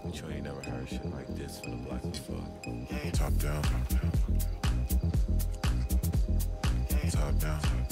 I'm sure you never heard shit like this from the block before. Top down. Top down.